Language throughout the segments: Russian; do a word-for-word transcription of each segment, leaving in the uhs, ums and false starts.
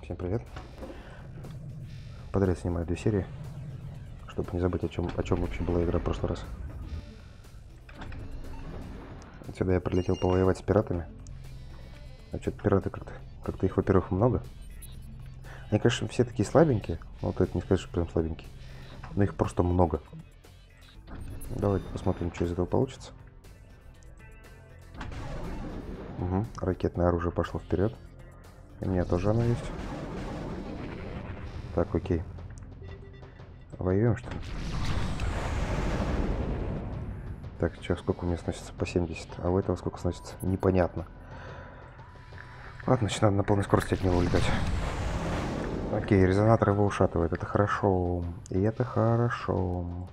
Всем привет. Подряд снимаю две серии, чтобы не забыть, о чем, о чем вообще была игра в прошлый раз. Отсюда я прилетел повоевать с пиратами. А что-то пираты как-то, как-то их, во-первых, много. Они, конечно, все такие слабенькие. Вот это не скажешь, что прям слабенькие. Но их просто много. Давайте посмотрим, что из этого получится. Угу. Ракетное оружие пошло вперед. И у меня тоже оно есть. Так, окей. Воюем, что ли? Так, что, сколько у меня сносится? По семьдесят. А у этого сколько сносится? Непонятно. Ладно, значит, надо на полной скорости от него улетать. Окей, резонатор его ушатывает. Это хорошо. И это хорошо.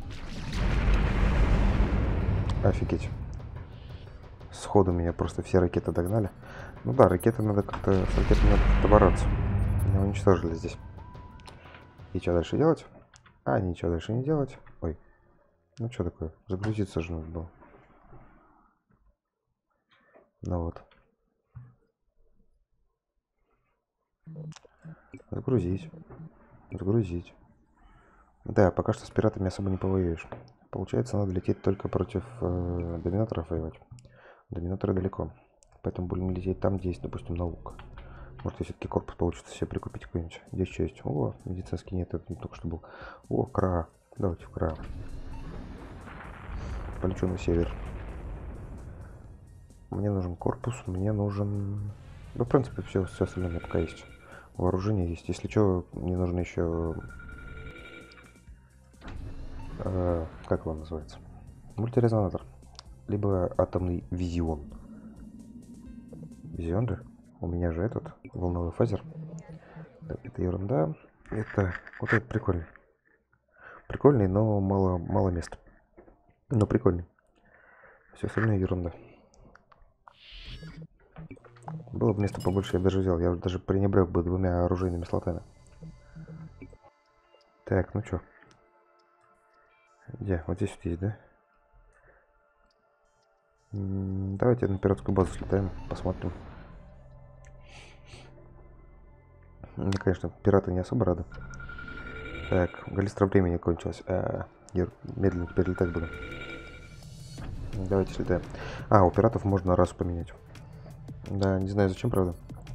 Офигеть. Сходу меня просто все ракеты догнали. Ну да, ракеты надо как-то... С ракетами надо как-то бороться. Меня уничтожили здесь. И что дальше делать? А, ничего дальше не делать. Ой. Ну что такое? Загрузиться же надо было. Ну вот. Загрузить. Загрузить. Да, пока что с пиратами особо не повоюешь. Получается, надо лететь только против э, доминаторов воевать. Доминаторы далеко. Поэтому будем лететь там, где есть, допустим, наука. Может, и все-таки корпус получится себе прикупить какой-нибудь. Здесь что есть? О, медицинский нет, это только что был. О, Кра. Давайте в Кра. Полечу на север. Мне нужен корпус, мне нужен... Ну, в принципе, все, все остальное пока есть. Вооружение есть. Если что, мне нужно еще... Э, как его называется? Мультирезонатор. Либо атомный визион. Визион же? У меня же этот, волновой фазер. Так, это ерунда. Это... Вот это прикольный. Прикольный, но мало, мало места. Но прикольный. Все остальное ерунда. Было бы места побольше, я бы даже взял. Я даже пренебрег бы двумя оружейными слотами. Так, ну чё? Где? Вот здесь вот есть, да? М-м, давайте на пиратскую базу слетаем, посмотрим. Мне, конечно, пираты не особо рады. Так, галистра времени кончилась. А, я медленно теперь летать буду. Давайте слетаем. А, у пиратов можно расу поменять. Да, не знаю зачем, правда.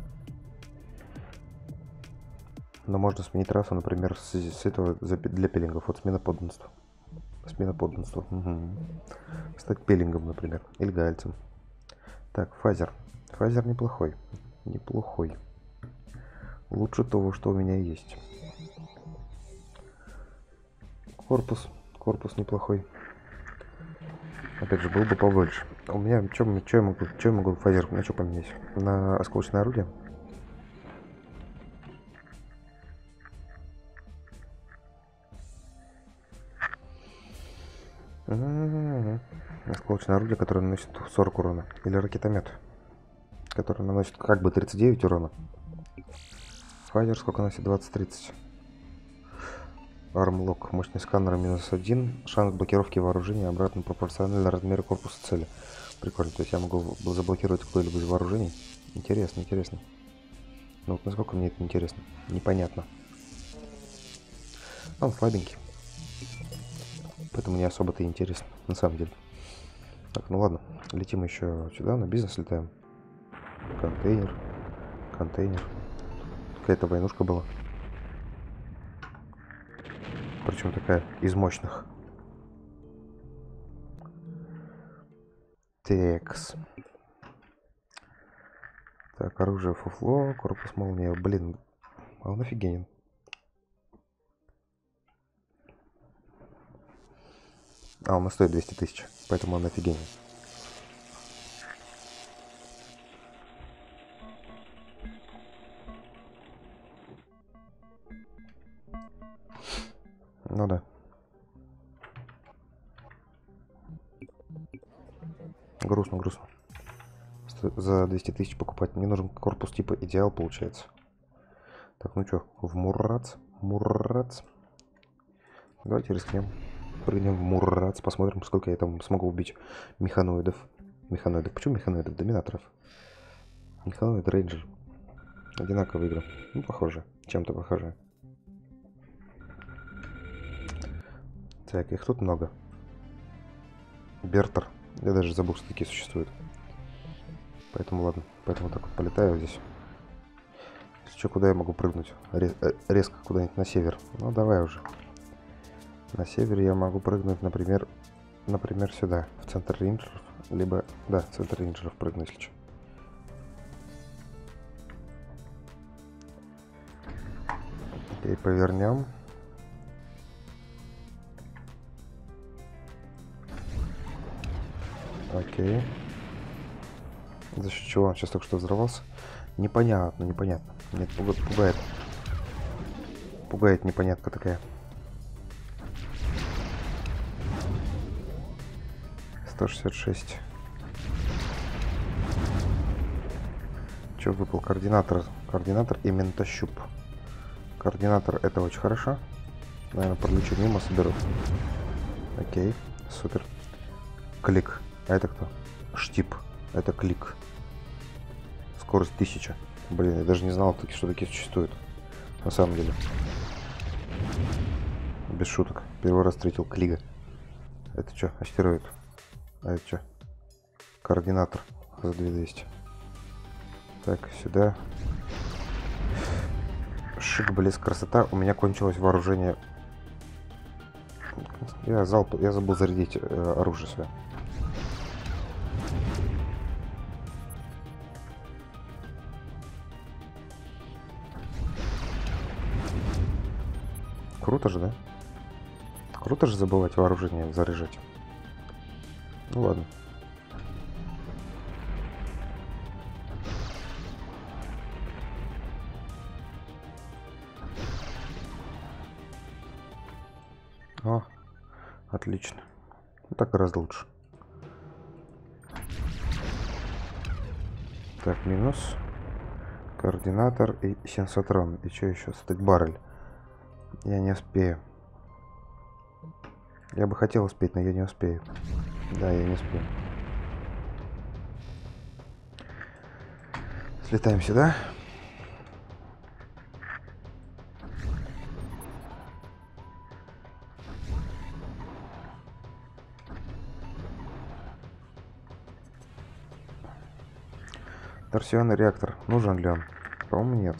Но можно сменить расу, например, с, с этого для пилингов. Вот смена подданства. Смена подданства. Угу. Стать пилингом, например. Или гальцем. Так, фазер. Фазер неплохой. Неплохой. Лучше того, что у меня есть. Корпус. Корпус неплохой. Опять же, был бы побольше. У меня, что я могу, что я могу фазер на что поменять? На осколочное орудие? М-м-м. Осколочное орудие, которое наносит сорок урона. Или ракетомет, который наносит как бы тридцать девять урона. Фазер сколько наносит? двадцать-тридцать. Армлок. Мощность сканера минус один. Шанс блокировки вооружения обратно пропорционально размеру корпуса цели. Прикольно. То есть я могу заблокировать какое-либо из вооружений. Интересно, интересно. Ну вот насколько мне это интересно. Непонятно. Он слабенький. Поэтому не особо-то интересно. На самом деле. Так, ну ладно. Летим еще сюда. На бизнес летаем. Контейнер. Контейнер. Какая-то войнушка была. Причем такая из мощных. Текс. Так, оружие фуфло, корпус молния. Блин, а он офигенен. А, он стоит двести тысяч, поэтому он офигенен. Ну да. Грустно, грустно. За двести тысяч покупать. Мне нужен корпус типа идеал, получается. Так, ну что, в Муррац. Муррац. Давайте рискнем. Прыгнем в Муррац, посмотрим, сколько я там смогу убить механоидов. Механоидов. Почему механоидов? Доминаторов. Механоид рейнджер. Одинаковые игры. Ну, похоже. Чем-то похоже. Так, их тут много. Бертер. Я даже забыл, что такие существуют. Поэтому ладно. Поэтому так вот полетаю здесь. Если что, куда я могу прыгнуть? Рез резко куда-нибудь на север. Ну, давай уже. На север я могу прыгнуть, например, например, сюда, в центр рейнджеров. Либо, да, в центр рейнджеров прыгну, если что. Окей, повернем. Окей. За счет чего он сейчас только что взорвался? Непонятно, непонятно. Нет, пугает. Пугает непонятка такая. сто шестьдесят шесть. Че выпал? Координатор. Координатор и ментощуп. Координатор — это очень хорошо. Наверное, пролечу мимо, соберу. Окей, супер. Клик. А это кто? Штип. Это клик. Скорость тысяча. Блин, я даже не знал, что такие существуют. На самом деле. Без шуток. Первый раз встретил клига. Это что? Астероид. А это что? Координатор. За две тысячи двести. Так, сюда. Шик, блеск, красота. У меня кончилось вооружение. Я, залп... я забыл зарядить э, оружие свое. Круто же, да? Круто же забывать вооружение заряжать. Ну ладно. О, отлично. Ну, так гораздо лучше. Так, минус. Координатор и сенсотрон. И что еще? Стык-баррель. Я не успею. Я бы хотел успеть, но я не успею. Да, я не успею. Слетаем сюда. Торсионный реактор. Нужен ли он? По-моему, нет.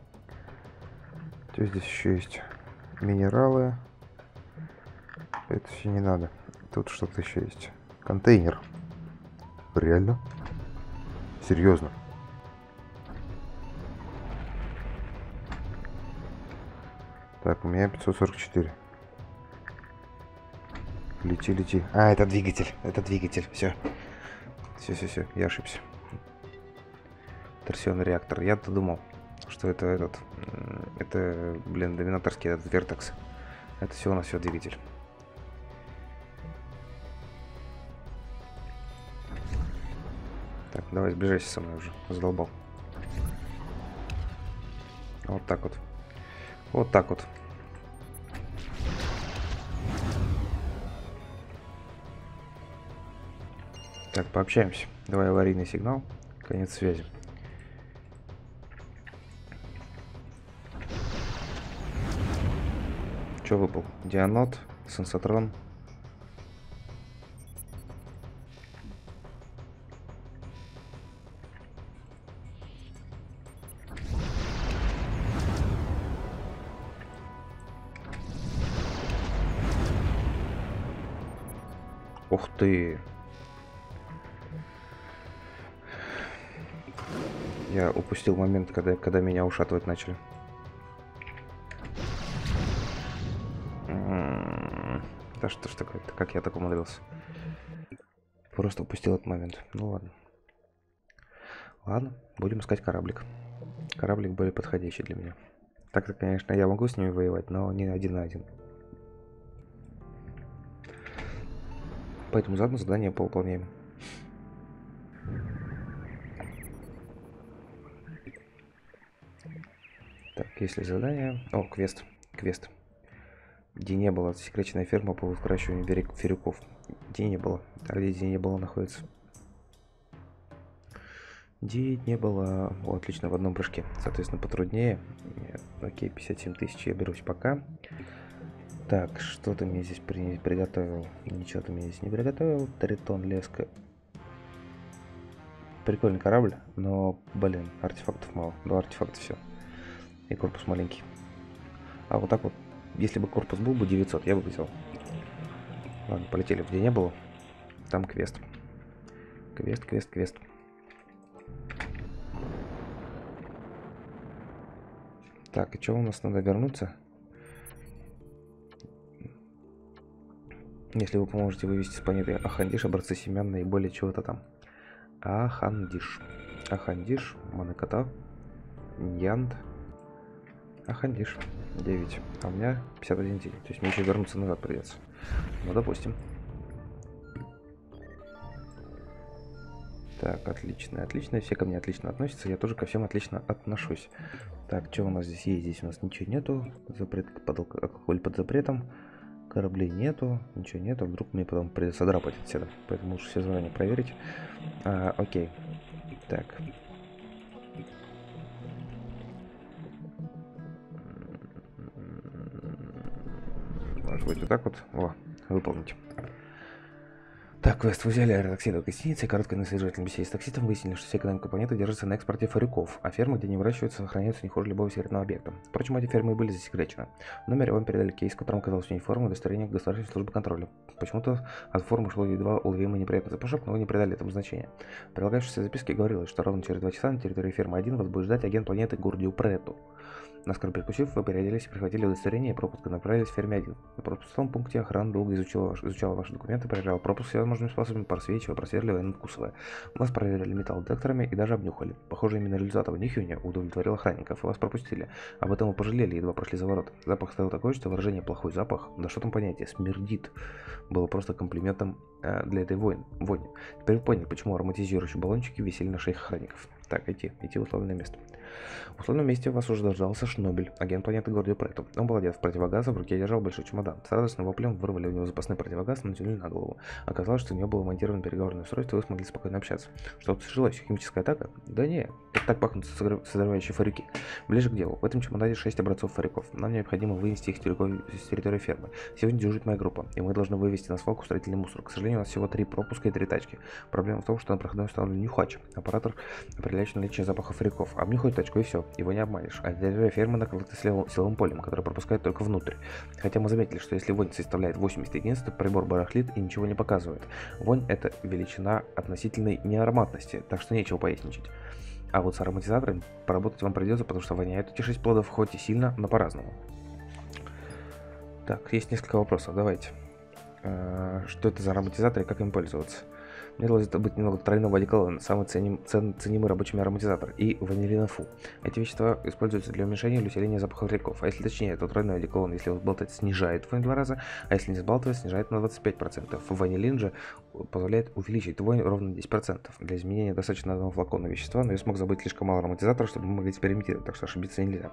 Что здесь еще есть? Минералы. Это все не надо. Тут что-то еще есть. Контейнер. Реально? Серьезно? Так, у меня пятьсот сорок четыре. Лети, лети. А, это двигатель. Это двигатель. Все. Все, все, все. Я ошибся. Торсионный реактор. Я-то думал, что это этот... Это, блин, доминаторский этот вертекс. Это все у нас все двигатель. Так, давай сближайся со мной уже. Задолбал. Вот так вот. Вот так вот. Так, пообщаемся. Давай аварийный сигнал. Конец связи. Что выпал? Дианод, сенсотрон. Ух ты! Я упустил момент, когда, когда меня ушатывать начали. Да что ж такое? Как я так умудрился? Просто упустил этот момент. Ну ладно. Ладно, будем искать кораблик. Кораблик более подходящий для меня. Так-то, конечно, я могу с ними воевать, но не один на один. Поэтому заодно задание повыполняем. Так, если задание... О, квест. Квест. Где не было. Секретная ферма по выращиванию ферюков. Где не было. А где где не было находится. девять не было. О, отлично, в одном прыжке. Соответственно, потруднее. Нет, окей, пятьдесят семь тысяч, я берусь пока. Так, что ты мне здесь при... приготовил? Ничего ты мне здесь не приготовил. Тритон, леска. Прикольный корабль, но, блин, артефактов мало. Два артефакта все. И корпус маленький. А вот так вот, если бы корпус был бы девятьсот, я бы взял. Ладно, полетели, где не было. Там квест. Квест, квест, квест. Так, и что у нас надо вернуться? Если вы поможете вывести с планеты Ахандиш образцы семян наиболее чего-то там. Ахандиш. Ахандиш, Манеката, Ньянд. Ахандиш. девять. А у меня пятьдесят один день. То есть мне еще вернуться назад придется. Ну, допустим. Так, отлично, отлично. Все ко мне отлично относятся. Я тоже ко всем отлично отношусь. Так, что у нас здесь есть? Здесь у нас ничего нету. Запрет, под, алкоголь под запретом. Кораблей нету, ничего нету, вдруг мне потом придется драпать отсюда, поэтому лучше все заранее проверить. А, окей, так. Может быть вот так вот, о, выполнить. Так, квест. Вы взяли аэротоксид от гостиницы, короткое наследовательное беседе с таксистом выяснили, что вся экономика планеты держится на экспорте фарюков, а фермы, где они выращиваются, сохраняются не хуже любого секретного объекта. Впрочем, эти фермы и были засекречены. В номере вам передали кейс, в котором оказалась униформа и удостоверение государственной службы контроля. Почему-то от формы шло едва уловимый неприятный запашок, но вы не придали этому значения. В прилагающейся записке говорилось, что ровно через два часа на территории фермы один вас будет ждать агент планеты Гурдиу Прету. Наскоро перекусив, вы переоделись и прихватили удостоверение и пропуск и направились в ферме один. На пропускном пункте охрана долго изучала, ваш, изучала ваши документы, проверяла пропуск всевозможными способами, просвечивая, просверливая и надкусывая. Вас проверили металлодетекторами и даже обнюхали. Похоже, именно результат нюхивания удовлетворил охранников, и вас пропустили. Об этом вы пожалели, едва прошли за ворот. Запах стоял такой, что выражение «плохой запах», да что там понятие, «смердит», было просто комплиментом э, для этой вони. вони. Теперь вы поняли, почему ароматизирующие баллончики висели на шеях охранников. Так, идти, идти в условное место. В условном месте вас уже дождался Шнобель, агент планеты Гурдиу Прету. Он был одет в противогаз, а в руке держал большой чемодан. С радостным воплем вырвали у него запасной противогаз и натянули на голову. Оказалось, что у него было монтировано переговорное устройство, и вы смогли спокойно общаться. Что-то случилось? Химическая атака? Да не, так, так пахнут созревающие фарюки. Ближе к делу. В этом чемодане шесть образцов фарюков. Нам необходимо вынести их с территории фермы. Сегодня дежурит моя группа, и мы должны вывести на свалку строительный мусор. К сожалению, у нас всего три пропуска и три тачки. Проблема в том, что на проходной установлен нюхач, оператор, определяющий наличие запаха фарюков. Обнюхает тачку и все, его не обманешь. А территория фермы накрыта силовым полем, которое пропускает только внутрь. Хотя мы заметили, что если вонь составляет восемьдесят единиц, то прибор барахлит и ничего не показывает. Вонь — это величина относительной неароматности, так что нечего поясничать. А вот с ароматизатором поработать вам придется, потому что воняют эти шесть плодов хоть и сильно, но по-разному. Так, есть несколько вопросов, давайте. А, что это за ароматизатор и как им пользоваться? Мне должно быть немного тройного одеколона, самый ценим, цен, ценимый рабочий ароматизатор, и ванилина фу. Эти вещества используются для уменьшения или усиления запаха фарюков. А если точнее, то тройной одеколон, если его сбалтывать, снижает вонь в два раза, а если не сбалтывать, снижает на двадцать пять процентов. Ванилин же позволяет увеличить вонь ровно на десять процентов. Для изменения достаточно одного флакона вещества, но я смог забыть слишком мало ароматизатора, чтобы мы могли экспериментировать, так что ошибиться нельзя.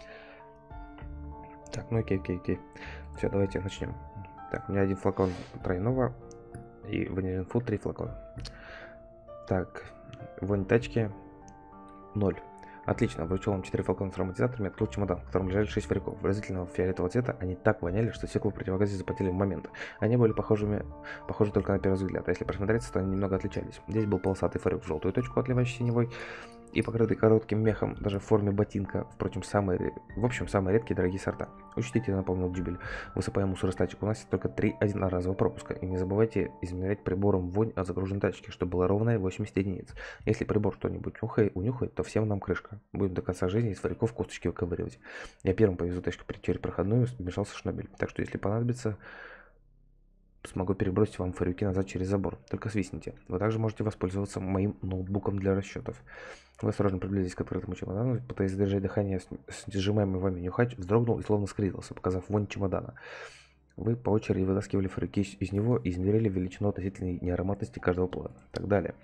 Так, ну окей, окей, окей. Все, давайте начнем. Так, у меня один флакон тройного и ванилин фу три флакона. Так, вонь тачки ноль. Отлично, вручил вам четыре флакона с ароматизаторами, открыл чемодан, в котором лежали шесть фарюков. Выразительного фиолетового цвета они так воняли, что стекла в противогазе запотели в момент. Они были похожими, похожи только на первый взгляд, а если присмотреться, то они немного отличались. Здесь был полосатый фарюк в желтую точку, отливающий синевой, и покрытый коротким мехом, даже в форме ботинка. Впрочем, самые, в общем, самые редкие дорогие сорта. Учтите, напомнил Джубель, высыпая мусор из тачек, у нас есть только три одноразовых пропуска. И не забывайте измерять прибором вонь от загруженной тачки, чтобы было ровное восемьдесят единиц. Если прибор что-нибудь унюхает, то всем нам крышка. Будем до конца жизни из фарюков косточки выковыривать. Я первым повезу тачку через проходную, вмешался Шнобель. Так что, если понадобится, смогу перебросить вам фарюки назад через забор. Только свистните. Вы также можете воспользоваться моим ноутбуком для расчетов. Вы осторожно приблизились к открытому чемодану, пытаясь задержать дыхание, сжимаемый вами нюхач вздрогнул и словно скрылся, показав вонь чемодана. Вы по очереди вытаскивали фарюки из него и измерили величину относительной неароматности каждого плода. Так далее.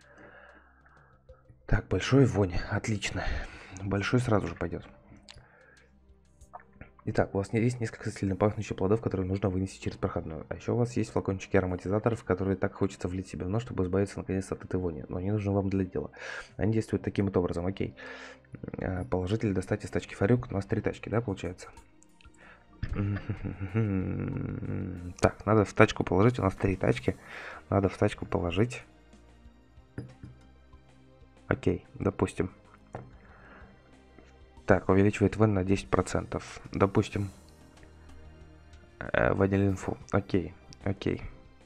Так, большой вонь. Отлично. Большой сразу же пойдет. Итак, у вас есть несколько сильно пахнущих плодов, которые нужно вынести через проходную. А еще у вас есть флакончики ароматизаторов, которые так хочется влить себе в нос, чтобы избавиться наконец-то от этой вони. Но они нужны вам для дела. Они действуют таким вот образом, окей. Положить или достать из тачки фарюк. У нас три тачки, да, получается? Так, надо в тачку положить. У нас три тачки. Надо в тачку положить. Окей, допустим. Так, увеличивает вен на десять процентов. Допустим. Э, ванилин фу. Окей, окей.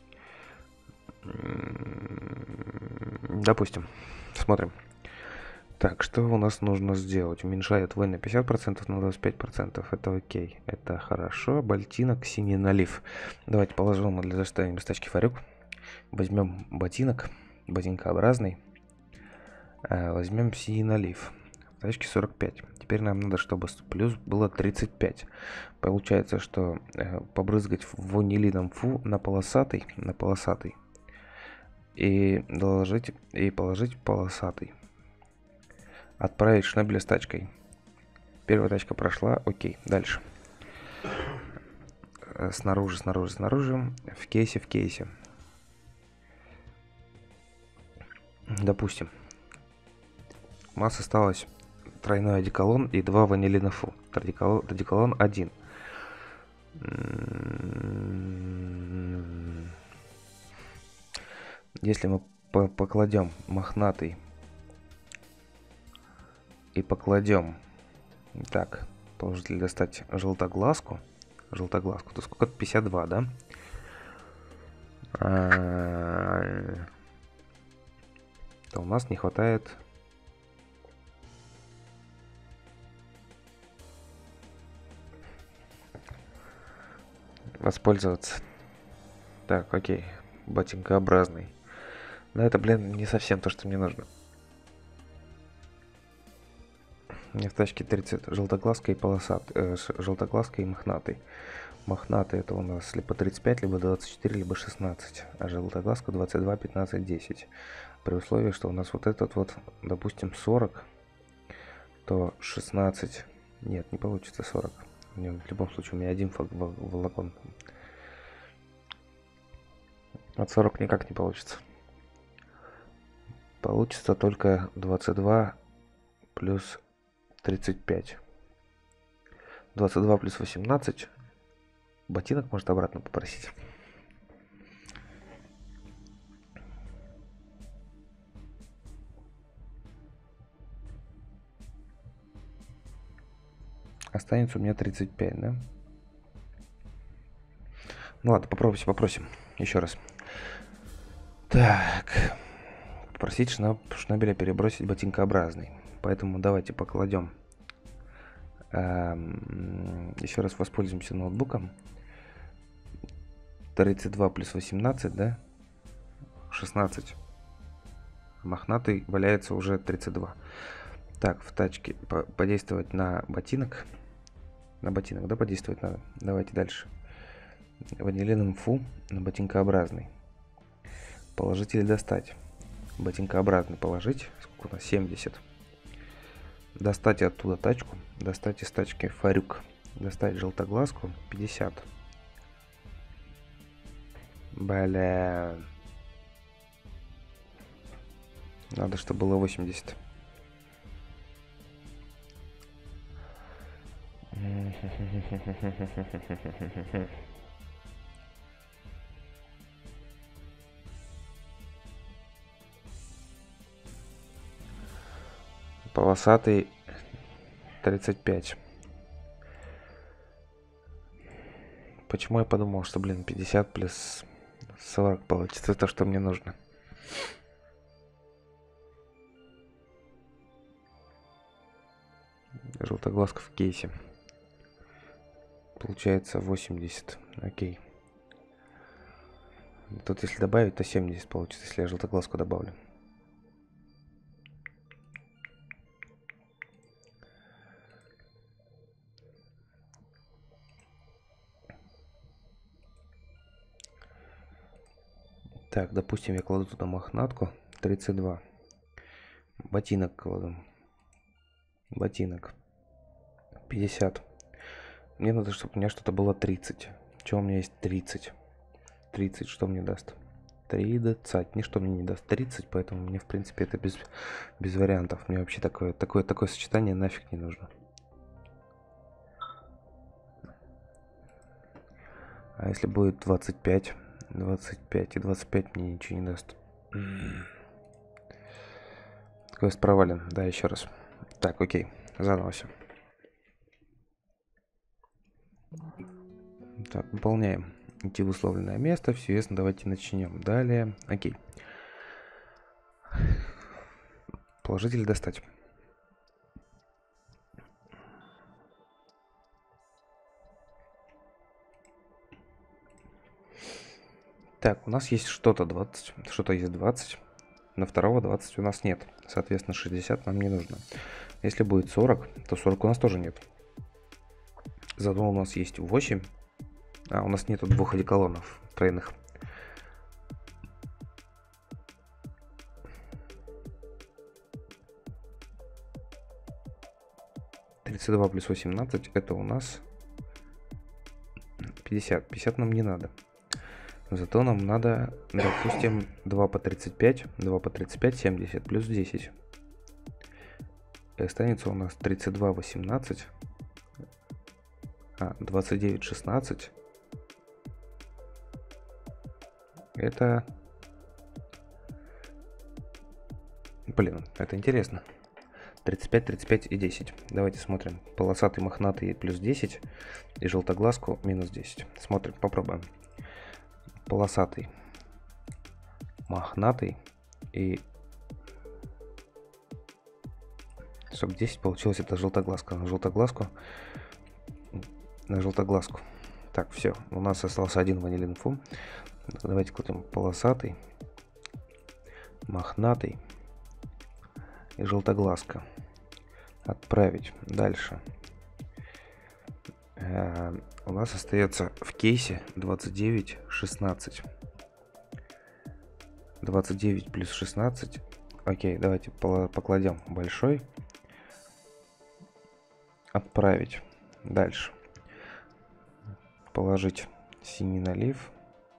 Допустим. Смотрим. Так, что у нас нужно сделать? Уменьшает вен на пятьдесят процентов, на двадцать пять процентов. Это окей. Это хорошо. Ботинок, синий налив. Давайте положим его для доставания без тачки фарюк. Возьмем ботинок. Ботинкообразный. Э, возьмем синий налив. В тачке сорок пять. Теперь нам надо, чтобы плюс было тридцать пять. Получается, что э, побрызгать ванилином фу на полосатый, на полосатый. И доложить, и положить полосатый. Отправить шнабеля с тачкой. Первая тачка прошла, окей, дальше. Э, снаружи, снаружи, снаружи. В кейсе, в кейсе. Допустим. У нас осталось тройной одеколон и два ванилина фу. Одеколон, одеколон один. Если мы по покладем мохнатый и покладем, так, положили достать желтоглазку, желтоглазку, то сколько-то пятьдесят два, да? А, то у нас не хватает. Воспользоваться. Так, окей. Ботинкообразный. Но это, блин, не совсем то, что мне нужно. У меня в тачке тридцать желтоглазка и полосат. Э, желтоглазка и мохнатый. Мохнатый это у нас либо тридцать пять, либо двадцать четыре, либо шестнадцать. А желтоглазка двадцать два, пятнадцать, десять. При условии, что у нас вот этот вот, допустим, сорок, то шестнадцать. Нет, не получится сорок. В любом случае у меня один волокон. От сорок никак не получится. Получится только двадцать два плюс тридцать пять. двадцать два плюс восемнадцать. Ботинок может обратно попросить. Останется у меня тридцать пять, да? Ну ладно, попробуйте, попросим. Еще раз. Так. Попросить шнаб, шнабеля перебросить ботинкообразный. Поэтому давайте покладем. Эм, еще раз воспользуемся ноутбуком. тридцать два плюс восемнадцать, да? шестнадцать. Мохнатый валяется уже тридцать два. Так, в тачке по подействовать на ботинок. На ботинок, да, подействовать надо. Давайте дальше. Ванилином фу на ботинкообразный. Положить или достать? Ботинкообразный положить. Сколько у нас? семьдесят. Достать оттуда тачку. Достать из тачки фарюк. Достать желтоглазку. пятьдесят. Бля. Надо, чтобы было восемьдесят. Полосатый тридцать пять. Почему я подумал, что, блин, пятьдесят плюс сорок получится то, что мне нужно? Желтоглазка в кейсе. Получается восемьдесят. Окей. Тут если добавить, то семьдесят получится, если я желтоглазку добавлю. Так, допустим, я кладу туда мохнатку. тридцать два. Ботинок кладу. Ботинок. пятьдесят. Мне надо, чтобы у меня что-то было тридцать. Чего у меня есть тридцать? тридцать, что мне даст? тридцать. Ничто мне не даст тридцать, поэтому мне, в принципе, это без, без вариантов. Мне вообще такое, такое, такое сочетание нафиг не нужно. А если будет двадцать пять? двадцать пять и двадцать пять мне ничего не даст. Квест провален. Да, еще раз. Так, окей. Заново все. Так, выполняем. Идти в условленное место. Все ясно, давайте начнем. Далее. Окей. Положить или достать? Так, у нас есть что-то двадцать. Что-то есть двадцать. На второго двадцать у нас нет. Соответственно, шестьдесят нам не нужно. Если будет сорок, то сорок у нас тоже нет. Зато у нас есть восемь. А, у нас нету двух одеколонов тройных. тридцать два плюс восемнадцать, это у нас пятьдесят. пятьдесят нам не надо. Зато нам надо, допустим, два по тридцать пять. два по тридцать пять, семьдесят плюс десять. И останется у нас тридцать два, восемнадцать. А, двадцать девять, шестнадцать. Это... Блин, это интересно. тридцать пять, тридцать пять и десять. Давайте смотрим. Полосатый, мохнатый плюс десять. И желтоглазку минус десять. Смотрим, попробуем. Полосатый, мохнатый и... Чтобы десять получилось, это желтоглазка. На желтоглазку. На желтоглазку. Так, все. У нас остался один ванилин фу. Давайте кладем полосатый, мохнатый и желтоглазка. Отправить. Дальше. Э, у нас остается в кейсе двадцать девять, шестнадцать. двадцать девять плюс шестнадцать. Окей, давайте покладем большой. Отправить. Дальше. Положить синий налив.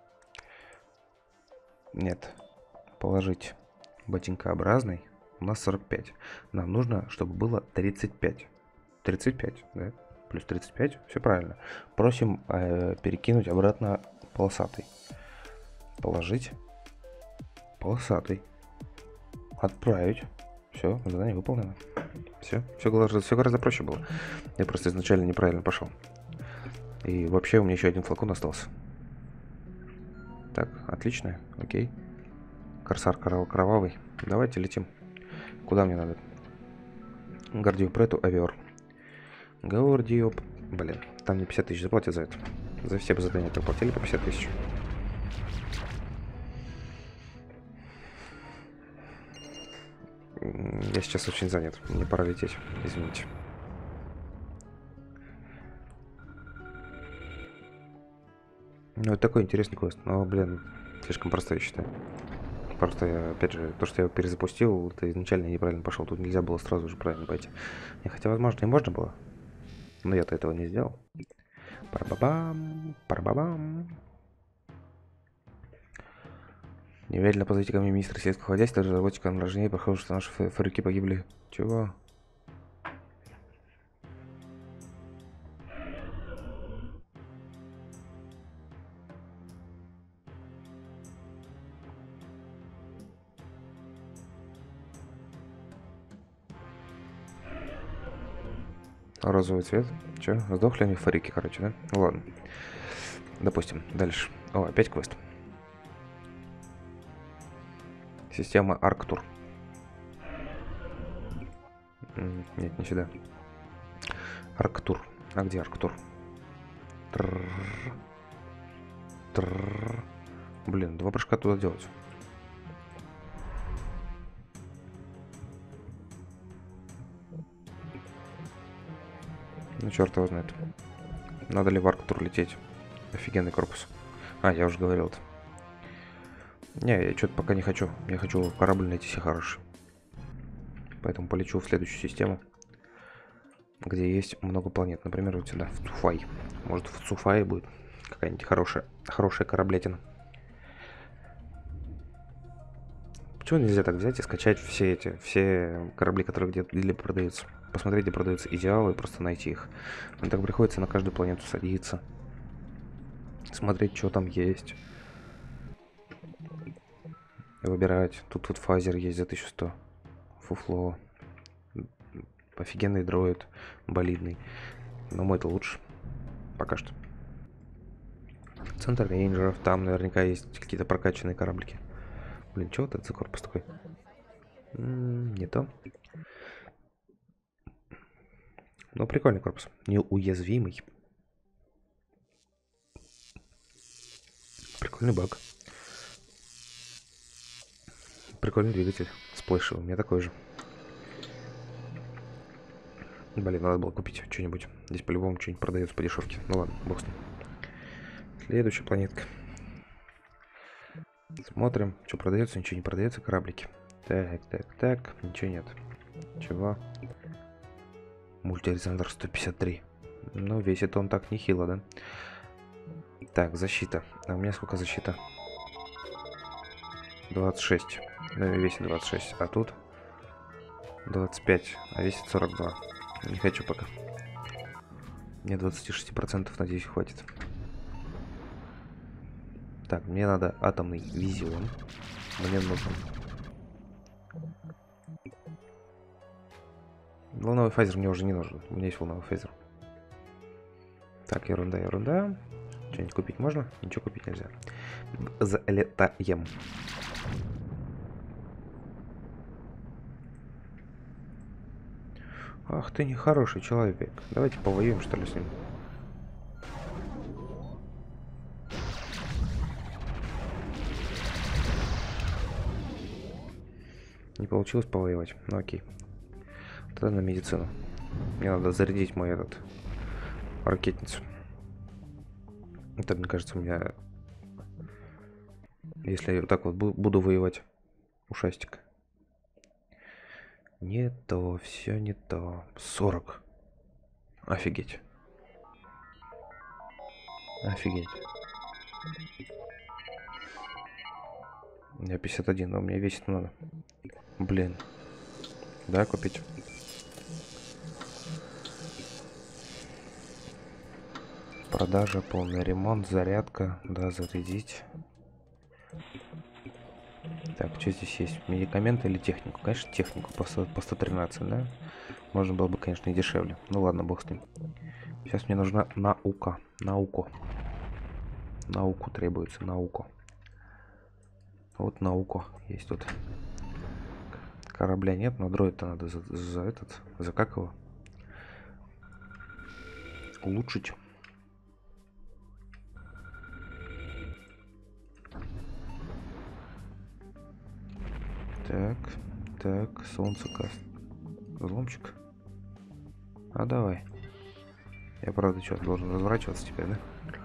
Нет. Положить ботинкообразный. У нас сорок пять. Нам нужно, чтобы было тридцать пять. тридцать пять, да? Плюс тридцать пять. Все правильно. Просим э, перекинуть обратно полосатый. Положить. Полосатый. Отправить. Все, задание выполнено. Все, все гораздо, все гораздо проще было. Я просто изначально неправильно пошел. И вообще у меня еще один флакон остался. Так, отлично, окей. Корсар кровавый. Давайте летим. Куда мне надо? Гардио Прету Авиор. Гардио... Блин, там мне пятьдесят тысяч заплатят за это. За все задания так платили по пятьдесят тысяч. Я сейчас очень занят. Мне пора лететь. Извините. Ну, это такой интересный квест. Но, блин, слишком простой, я считаю. Просто, я, опять же, то, что я перезапустил, это изначально неправильно пошел. Тут нельзя было сразу же правильно пойти. И хотя, возможно, и можно было. Но я-то этого не сделал. Пара-ба-бам, пара-ба-бам. Немедленно позовите ко мне министра сельского хозяйства, разработчика рождения, похоже, что наши фабрики погибли. Чего? Розовый цвет. Че? Сдохли они в фабрике, короче, да? Ну ладно. Допустим. Дальше. О, опять квест. Система Арктур. Нет, не сюда. Арктур. А где Арктур? Трррр. Трррр. Блин, два прыжка туда делать. Ну, черт его знает. Надо ли в Арктур лететь? Офигенный корпус. А, я уже говорил это. Не, я что-то пока не хочу. Я хочу корабль найти себе хороший. Поэтому полечу в следующую систему. где есть много планет. Например, вот сюда, в Цуфай. Может, в Цуфае будет какая-нибудь хорошая, хорошая кораблетина. Почему нельзя так взять и скачать все эти, все корабли, которые где-то продаются? Посмотреть, где продаются идеалы, и просто найти их. Мне так приходится на каждую планету садиться. Смотреть, что там есть. И выбирать. Тут вот фазер есть за тысячу сто. Фуфло. Офигенный дроид. Болидный. Но мой-то лучше. Пока что. Центр рейнджеров. Там наверняка есть какие-то прокачанные кораблики. Блин, что вот это за корпус такой? М-м, не то. Ну, прикольный корпус. Неуязвимый. Прикольный баг. Прикольный двигатель. Сплэшевый. У меня такой же. Блин, надо было купить что-нибудь. Здесь по-любому что-нибудь продается по дешевке. Ну ладно, бог с ним. Следующая планетка. Смотрим, что продается, ничего не продается, кораблики. Так, так, так, ничего нет. Чего? Мультирезонатор сто пятьдесят три. Ну, весит он так нехило, да? Так, защита. А у меня сколько защита? двадцать шесть. Ну, весит двадцать шесть. А тут двадцать пять. А весит сорок два. Не хочу пока. Мне двадцать шесть процентов, надеюсь, хватит. Так, мне надо атомный визион. Мне нужен волновой фазер, мне уже не нужен. У меня есть волновой фазер. Так, ерунда, ерунда. Что-нибудь купить можно? Ничего купить нельзя. Залетаем. Ах ты нехороший человек. Давайте повоюем, что ли, с ним. Не получилось повоевать. Ну окей. Тогда на медицину. Мне надо зарядить мой этот ракетницу. Это, мне кажется, у меня... Если я вот так вот буду воевать, ушастик. Не то, все не то. сорок. Офигеть. Офигеть. У меня пятьдесят один, но у меня весит надо. Блин. Да, купить. Продажа, полный ремонт, зарядка. Да, зарядить. Так, что здесь есть? Медикаменты или технику? Конечно, технику по сто тринадцать, да? Можно было бы, конечно, и дешевле. Ну ладно, бог с ним. Сейчас мне нужна наука. Науку. Науку требуется, науку. Вот науку есть тут. Корабля нет, но дроид-то надо за, за этот, за как его? Улучшить. Так, так, солнцекаст. Взломчик. А давай. Я, правда, что, должен разворачиваться теперь, да?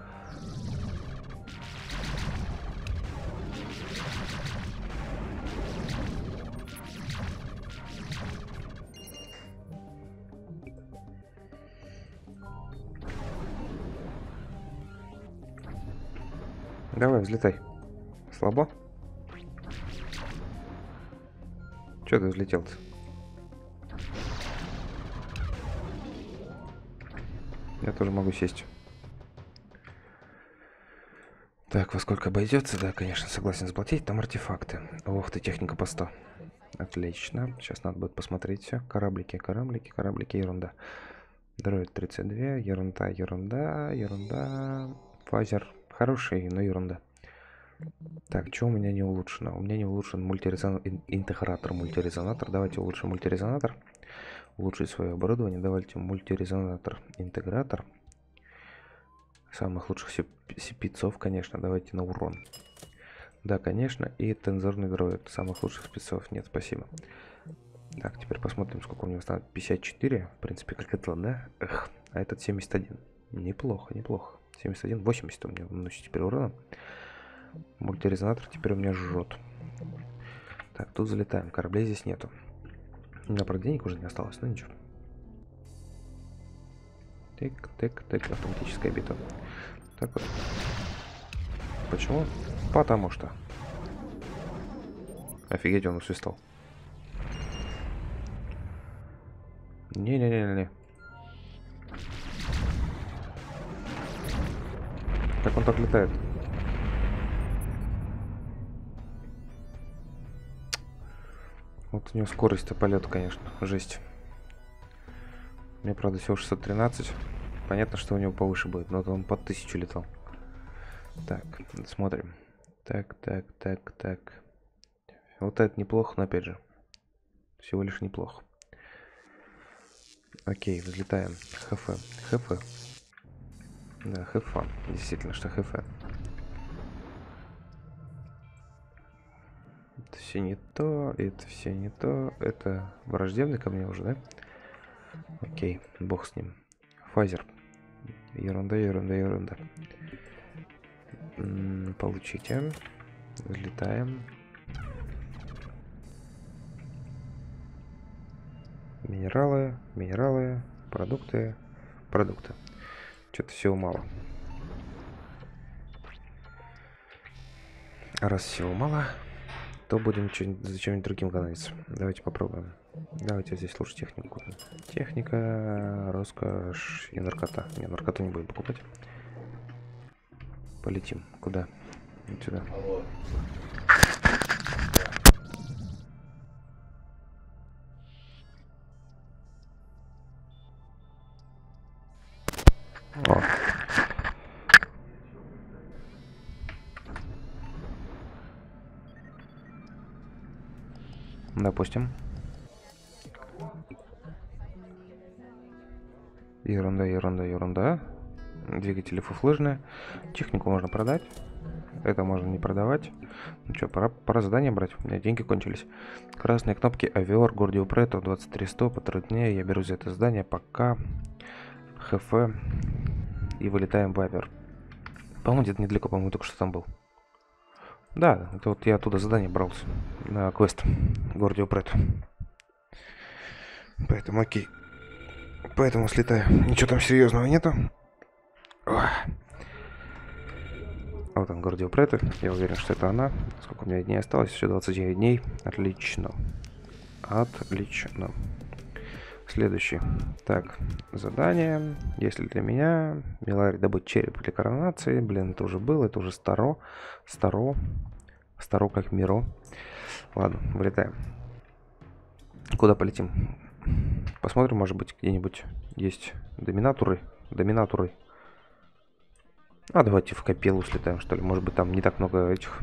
Давай, взлетай. Слабо? Че ты взлетел-то? Я тоже могу сесть. Так, во сколько обойдется? Да, конечно, согласен заплатить. Там артефакты. Ох ты, техника по сто. Отлично. Сейчас надо будет посмотреть все. Кораблики, кораблики, кораблики, ерунда. Дроид тридцать два, ерунда, ерунда, ерунда. Фазер хороший, но ерунда. Так, что у меня не улучшено? У меня не улучшен мультирезонатор, интегратор, мультирезонатор. Давайте улучшим мультирезонатор. Улучшить свое оборудование. Давайте мультирезонатор, интегратор. Самых лучших спецов, конечно. Давайте на урон. Да, конечно. И тензорный дроид. Самых лучших спецов. Нет, спасибо. Так, теперь посмотрим, сколько у него станет. пятьдесят четыре. В принципе, как это, да? Эх, а этот семьдесят один. Неплохо, неплохо. семьдесят один, восемьдесят у меня наносит теперь урона. Мультирезонатор теперь у меня жжет. Так, тут залетаем. Кораблей здесь нету. У меня, правда, денег уже не осталось, но ничего. Тык, тык, тык. Автоматическая битва. Так вот. Почему? Потому что. Офигеть, он усвистал. Не-не-не-не. Как он так летает? Вот у него скорость-то полета, конечно, жесть. Мне, правда, всего шестьсот тринадцать. Понятно, что у него повыше будет, но он под тысячу летал. Так, смотрим. Так, так, так, так. Вот это неплохо, но опять же, всего лишь неплохо. Окей, взлетаем. ХФ. ХФ. Да, хэфан. Действительно, что ХФ. Это все не то, это все не то. Это враждебный ко мне уже, да? Окей, бог с ним. Фазер. Ерунда, ерунда, ерунда. М-м, получите. Взлетаем. Минералы, минералы, продукты, продукты. Что-то всего мало. А раз всего мало, то будем за чем-нибудь другим гонять. Давайте попробуем. Давайте здесь лучше технику купим. Техника, роскошь и наркота. Не, наркоту не будем покупать. Полетим. Куда? Вот сюда. О. Допустим. Ерунда, ерунда, ерунда. Двигатели фуфлыжные. Технику можно продать. Это можно не продавать. Ну что, пора, пора задание брать. У меня деньги кончились. Красные кнопки Авиор, Гордио Претто, двадцать три сто. Потруднее. Я беру за это задание. Пока. ХФ. И вылетаем в Авиор. По-моему, где-то недалеко, по-моему, только что там был. Да, это вот я оттуда задание брался. На квест. Гордио Претто. Поэтому окей. Поэтому слетаю. Ничего там серьезного нету. Ох. Вот он, Гордио Претто. Я уверен, что это она. Сколько у меня дней осталось? Еще двадцать девять дней. Отлично. Отлично. Следующий. Так, задание. Если для меня Милари добыть череп для коронации. Блин, это уже было, это уже старо. Старо. Старо как миро. Ладно, вылетаем. Куда полетим? Посмотрим, может быть, где-нибудь есть доминаторы. Доминаторы. А давайте в Капеллу слетаем, что ли. Может быть, там не так много этих.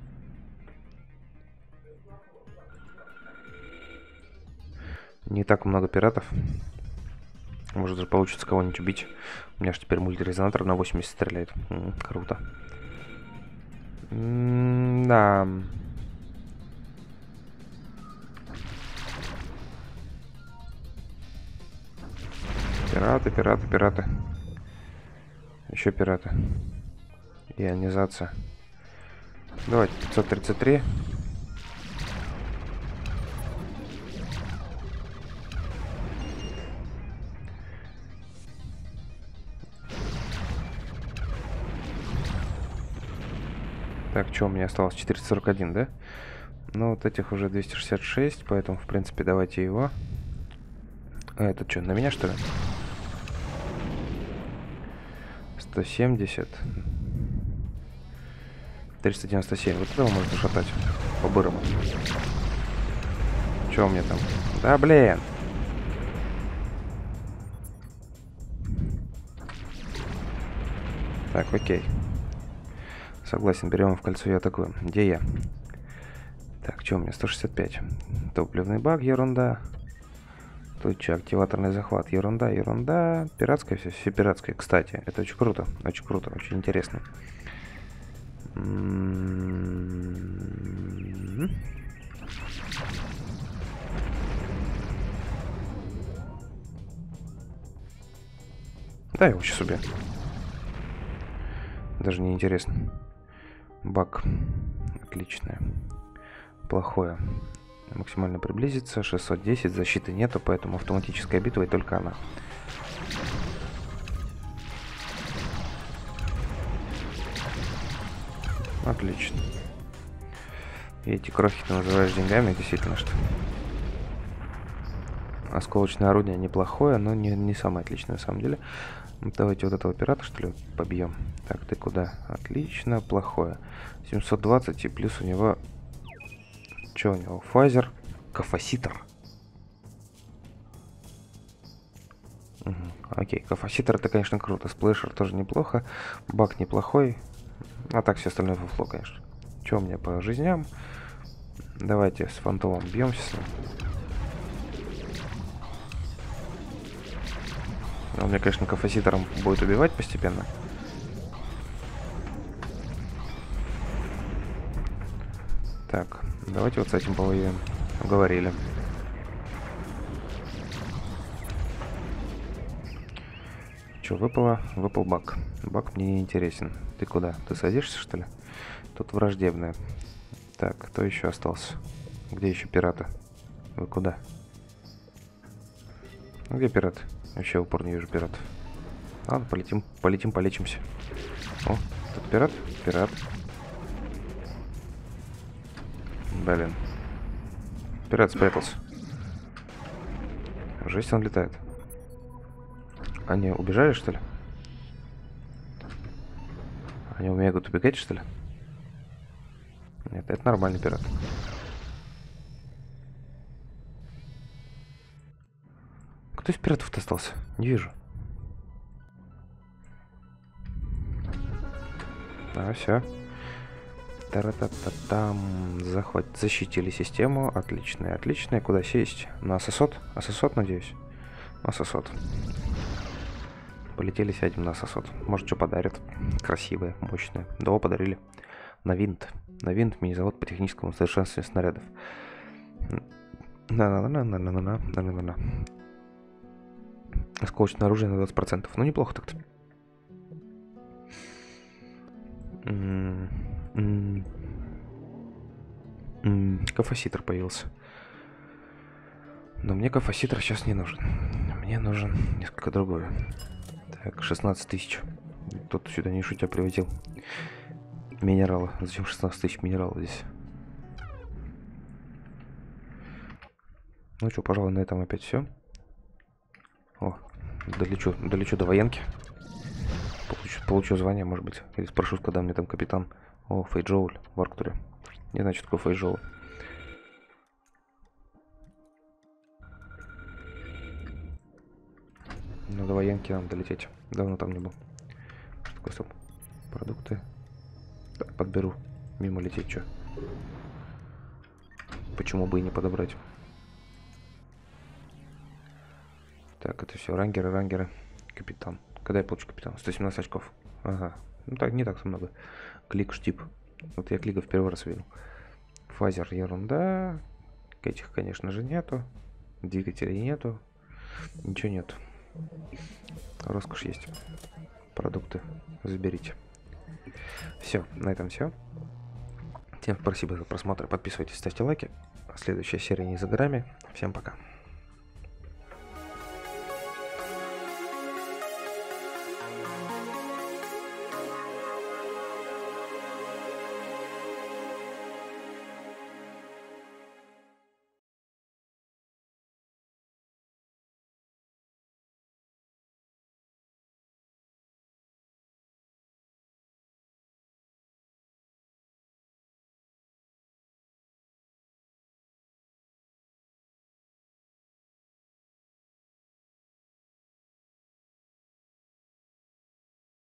Не так много пиратов. Может, даже получится кого-нибудь убить. У меня же теперь мультирезонатор на восемьдесят стреляет. М-м, круто. М-м, да. Пираты, пираты, пираты. Еще пираты. Ионизация. Давайте, пятьсот тридцать три. Так, что у меня осталось? четыреста сорок один, да? Ну, вот этих уже двести шестьдесят шесть, поэтому, в принципе, давайте его. А это что, на меня, что ли? сто семьдесят. триста девяносто семь. Вот этого можно шатать по-бырому. Что у меня там? Да, блин! Так, окей. Согласен, берем его в кольцо и атакуем. Где я? Так, что у меня? сто шестьдесят пять. Топливный бак, ерунда. Тут что, активаторный захват, ерунда, ерунда. Пиратское все, все пиратское. Кстати, это очень круто, очень круто, очень интересно. М-м-м. Да, его сейчас убью. Даже не интересно. Бак. Отличное. Плохое. Максимально приблизиться. шестьсот десять. Защиты нету, поэтому автоматическая битва и только она. Отлично. И эти крохи ты называешь деньгами, действительно, что? Осколочное орудие неплохое, но не, не самое отличное на самом деле. Давайте вот этого пирата, что ли, побьем. Так, ты куда? Отлично, плохое. семьсот двадцать, и плюс у него... Что у него? Фазер, кафаситр. Угу. Окей, кафаситр это, конечно, круто. Сплэшер тоже неплохо. Бак неплохой. А так все остальное фуфло, конечно. Что у меня по жизням? Давайте с фантомом бьемся с ним. Он меня, конечно, кафаситором будет убивать постепенно. Так, давайте вот с этим повоюем. Уговорили. Что, выпало? Выпал бак. Бак мне не интересен. Ты куда? Ты садишься, что ли? Тут враждебная. Так, кто еще остался? Где еще пираты? Вы куда? Где пираты? Вообще в упор не вижу пиратов. Ладно, полетим, полетим, полечимся. О, тут пират? Пират. Блин. Пират спрятался. Жесть, он летает. Они убежали, что ли? Они умеют убегать, что ли? Нет, это нормальный пират. Кто из пиратов-то остался? Не вижу. А, все. Та-ра-та-та-там. Захват... Защитили систему. Отлично, отлично. Куда сесть? На Сосот? А Сосот, надеюсь? На Сосот. Полетели, сядем на Сосот. Может, что подарят. Красивое, мощное. Да, подарили. На винт. На винт мини-завод по техническому совершенствованию снарядов. На-на-на-на-на-на-на-на-на-на. Осколочное оружие на двадцать процентов. Ну, неплохо так-то. Кафаситр появился. Но мне кафаситр сейчас не нужен. Мне нужен несколько другой. Так, шестнадцать тысяч. Кто-то сюда не шутя привозил минералы. Зачем шестнадцать тысяч минералов здесь? Ну что, пожалуй, на этом опять все. О, долечу, долечу до военки. Получу, получу звание, может быть. Или спрошу, когда мне там капитан. О, Фейджоуль в Арктуре. Не знаю, что такое Фейджоуль. Ну, до военки нам долететь. Давно там не был. Что такое, стоп? Продукты. Так, подберу. Мимо лететь, что? Почему бы и не подобрать? Так, это все. Рангеры, рангеры. Капитан. Когда я получу капитан? сто семнадцать очков. Ага. Ну так, не так много. Клик штип. Вот я кликов первый раз видел. Фазер ерунда. Этих, конечно же, нету. Двигателей нету. Ничего нет. Роскошь есть. Продукты заберите. Все, на этом все. Всем спасибо за просмотр. Подписывайтесь, ставьте лайки. Следующая серия не за горами. Всем пока.